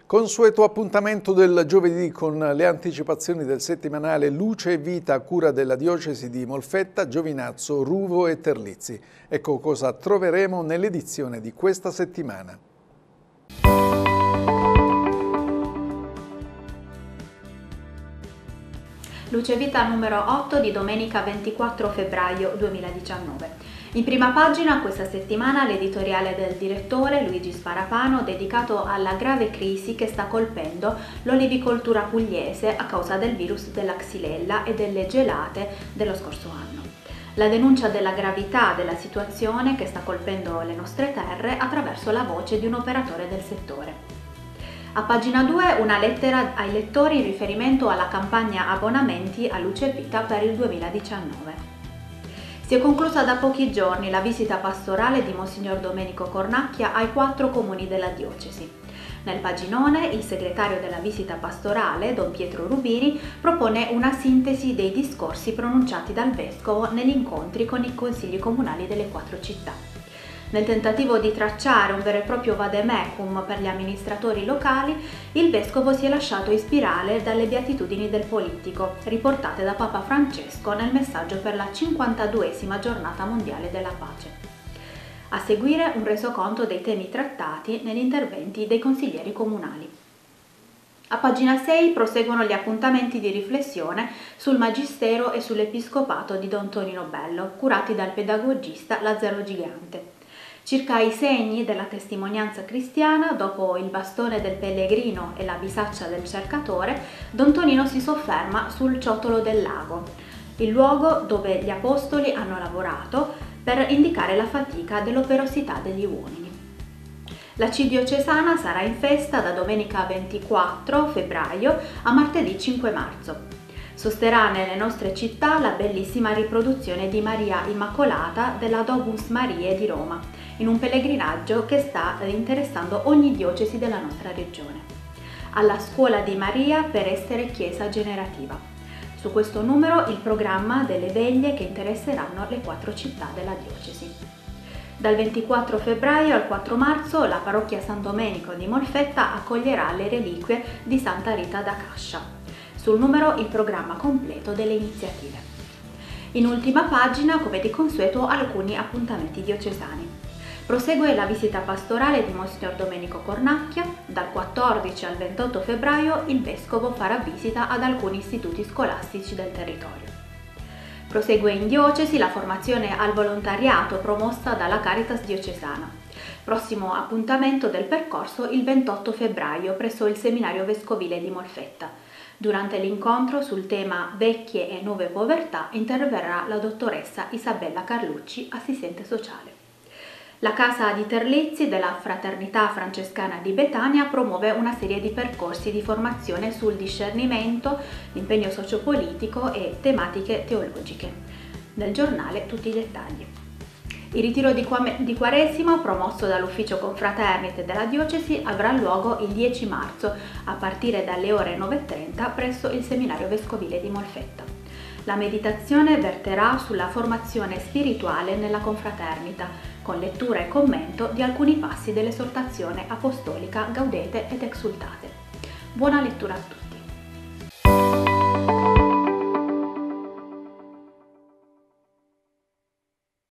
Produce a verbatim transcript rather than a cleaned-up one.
Consueto appuntamento del giovedì con le anticipazioni del settimanale Luce e Vita a cura della diocesi di Molfetta, Giovinazzo, Ruvo e Terlizzi. Ecco cosa troveremo nell'edizione di questa settimana. Luce e Vita numero otto di domenica ventiquattro febbraio duemiladiciannove. In prima pagina questa settimana l'editoriale del direttore Luigi Sparapano dedicato alla grave crisi che sta colpendo l'olivicoltura pugliese a causa del virus della Xylella e delle gelate dello scorso anno. La denuncia della gravità della situazione che sta colpendo le nostre terre attraverso la voce di un operatore del settore. A pagina due una lettera ai lettori in riferimento alla campagna abbonamenti a Luce e Vita per il duemiladiciannove. Si è conclusa da pochi giorni la visita pastorale di Monsignor Domenico Cornacchia ai quattro comuni della diocesi. Nel paginone il segretario della visita pastorale, Don Pietro Rubini, propone una sintesi dei discorsi pronunciati dal Vescovo negli incontri con i consigli comunali delle quattro città. Nel tentativo di tracciare un vero e proprio vademecum per gli amministratori locali, il Vescovo si è lasciato ispirare dalle beatitudini del politico, riportate da Papa Francesco nel messaggio per la cinquantaduesima giornata mondiale della pace. A seguire un resoconto dei temi trattati negli interventi dei consiglieri comunali. A pagina sei proseguono gli appuntamenti di riflessione sul Magistero e sull'Episcopato di Don Tonino Bello, curati dal pedagogista Lazzaro Gigante. Circa i segni della testimonianza cristiana, dopo il bastone del pellegrino e la bisaccia del cercatore, Don Tonino si sofferma sul ciottolo del lago, il luogo dove gli apostoli hanno lavorato per indicare la fatica dell'operosità degli uomini. La C diocesana sarà in festa da domenica ventiquattro febbraio a martedì cinque marzo. Sosterrà nelle nostre città la bellissima riproduzione di Maria Immacolata della Domus Mariae di Roma, in un pellegrinaggio che sta interessando ogni diocesi della nostra regione. Alla Scuola di Maria per essere Chiesa generativa. Su questo numero il programma delle veglie che interesseranno le quattro città della diocesi. Dal ventiquattro febbraio al quattro marzo la parrocchia San Domenico di Molfetta accoglierà le reliquie di Santa Rita da Cascia. Sul numero il programma completo delle iniziative. In ultima pagina, come di consueto, alcuni appuntamenti diocesani. Prosegue la visita pastorale di Monsignor Domenico Cornacchia. Dal quattordici al ventotto febbraio il Vescovo farà visita ad alcuni istituti scolastici del territorio. Prosegue in diocesi la formazione al volontariato promossa dalla Caritas diocesana. Prossimo appuntamento del percorso il ventotto febbraio presso il seminario vescovile di Molfetta. Durante l'incontro sul tema Vecchie e nuove povertà interverrà la dottoressa Isabella Carlucci, assistente sociale. La Casa di Terlizzi della Fraternità Francescana di Betania promuove una serie di percorsi di formazione sul discernimento, l'impegno sociopolitico e tematiche teologiche. Nel giornale tutti i dettagli. Il ritiro di Quaresima, promosso dall'Ufficio Confraternite della Diocesi, avrà luogo il dieci marzo a partire dalle ore nove e trenta presso il Seminario Vescovile di Molfetta. La meditazione verterà sulla formazione spirituale nella confraternita, con lettura e commento di alcuni passi dell'esortazione apostolica Gaudete ed Exultate. Buona lettura a tutti!